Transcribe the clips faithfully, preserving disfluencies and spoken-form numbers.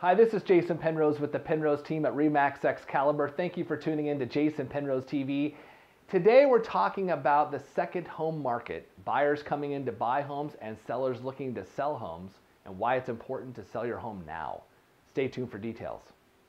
Hi, this is Jason Penrose with the Penrose team at RE/MAX Excalibur. Thank you for tuning in to Jason Penrose T V. Today we're talking about the second home market, buyers coming in to buy homes and sellers looking to sell homes, and why it's important to sell your home now. Stay tuned for details.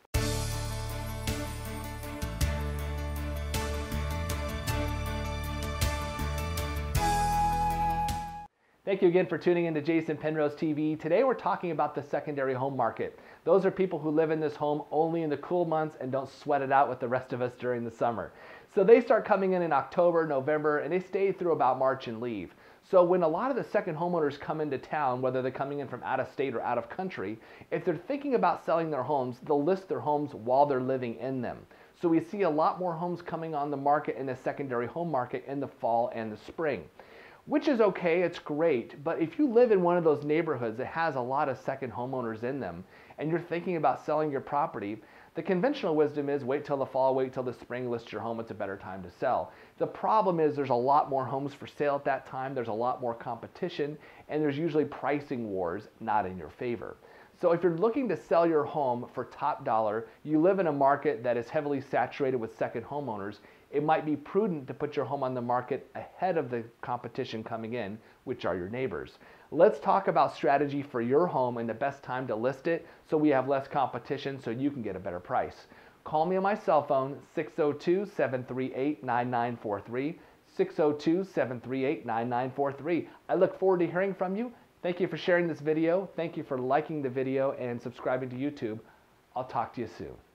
Thank you again for tuning in to Jason Penrose T V. Today we're talking about the secondary home market. Those are people who live in this home only in the cool months and don't sweat it out with the rest of us during the summer. So they start coming in in October, November, and they stay through about March and leave. So when a lot of the second homeowners come into town, whether they're coming in from out of state or out of country, if they're thinking about selling their homes, they'll list their homes while they're living in them. So we see a lot more homes coming on the market in the secondary home market in the fall and the spring. Which is okay, it's great, but if you live in one of those neighborhoods that has a lot of second homeowners in them and you're thinking about selling your property, the conventional wisdom is wait till the fall, wait till the spring, list your home, it's a better time to sell. The problem is there's a lot more homes for sale at that time, there's a lot more competition, and there's usually pricing wars not in your favor. So if you're looking to sell your home for top dollar, you live in a market that is heavily saturated with second homeowners, it might be prudent to put your home on the market ahead of the competition coming in, which are your neighbors. Let's talk about strategy for your home and the best time to list it so we have less competition so you can get a better price. Call me on my cell phone, six oh two, seven three eight, nine nine four three, six oh two, seven three eight, nine nine four three. I look forward to hearing from you. Thank you for sharing this video. Thank you for liking the video and subscribing to YouTube. I'll talk to you soon.